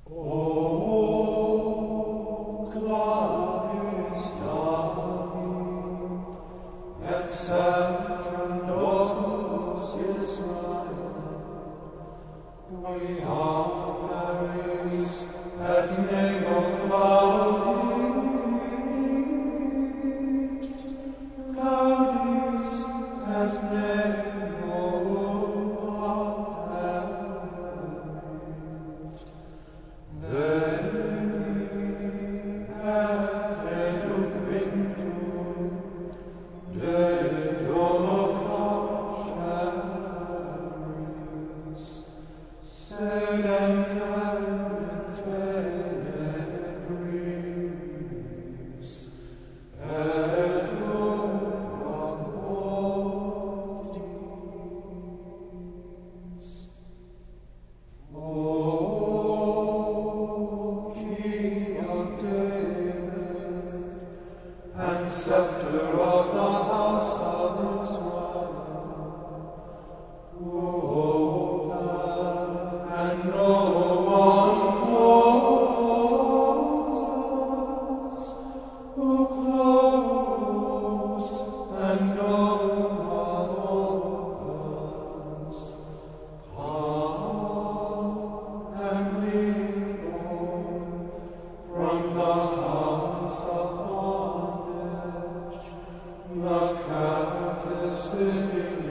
O clavis David, et sceptrum domus Isreal, qui aperis et nemo claudit, claudis et nemo aperit, veni educ vinctum, de domo carceris, sedentem tenebris, et umbra mortis. O King of David, and Scepter of the house of Isreal, who open and no one closes, who close and no one opens, come and lead forth from the house of bondage the captive city